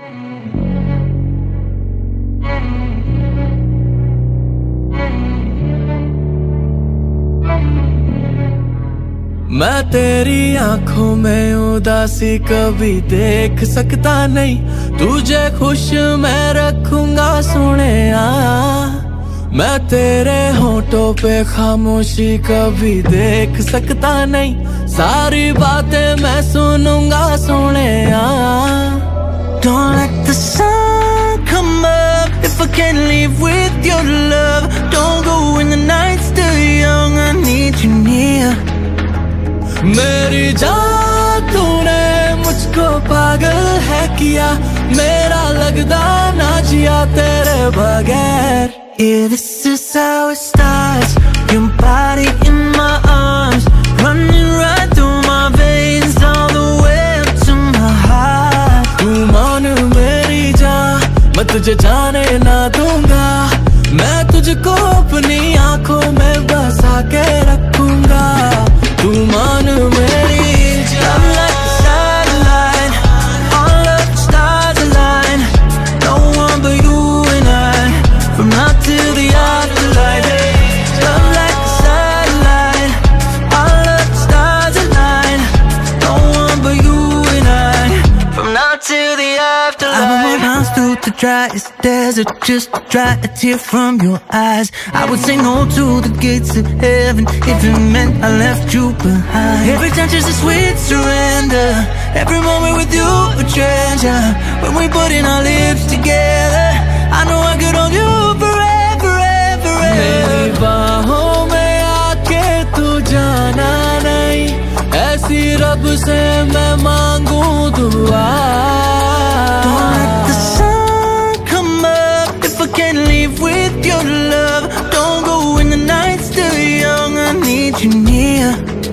मैं तेरी आंखों में उदासी कभी देख सकता नहीं, तुझे खुश मैं रखूंगा सोनिया। मैं तेरे होठों पे खामोशी कभी देख सकता नहीं, सारी बातें मैं सुनूंगा Sonia. Don't let the sun come up if I can't live with your love. Don't go when the night's still young, I need you near. मेरी जान तूने मुझको पागल है किया, मेरा लगदा ना जिया तेरे बगैर। Yeah, this is how it starts. Your body in my arms, running right through my veins, all the way up to my heart. तू मान मेरी जान, मैं तुझे जाने ना दूंगा, मैं तुझको अपनी आंखों में बसा के रखूंगा। तू मान मेरी I'm like a satellite, all of the stars align. No one but you and I, from now till the afterlife. Love like a satellite, all of the stars align. No one but you and I, from now till the afterlife. I would run miles through the driest desert just to dry a tear from your eyes. I would say no to the gates of heaven if it meant I left you behind. Every touch is a sweet surrender, every moment with you a treasure. When we put in our lips together, I know I could hold you forever, forever, forever. मेरी बाहों में आके तू जाना नहीं, ऐसी रब से मैं मांगू दुआ। Don't let the sun come up if I can't live with your love. Don't go when the night's still young, I need you near.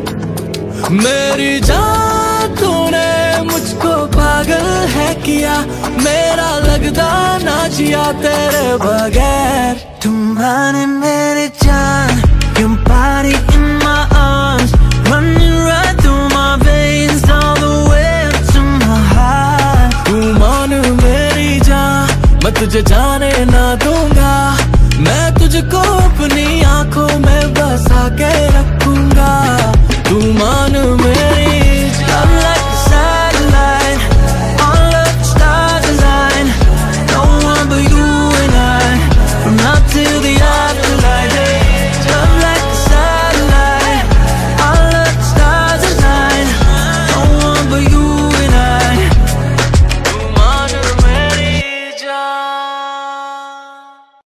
मेरी जान तूने मुझको पागल है किया, मेरा लगदा ना जिया तेरे बगैर। तुम मान मेरी जान, your body in my arms, running right through my veins, all the way up to my heart. तू मान मेरी जान, मैं तुझे जाने ना दूंगा, मैं तुझको अपनी आंखों में बसा के रखूंगा। तू मान मेरी